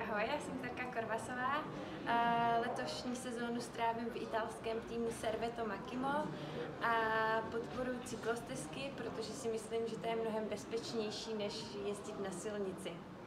Ahoj, já jsem Terka Korvasová. Letošní sezónu strávím v italském týmu Servetto Makimo a podporuji cyklostezky, protože si myslím, že to je mnohem bezpečnější, než jezdit na silnici.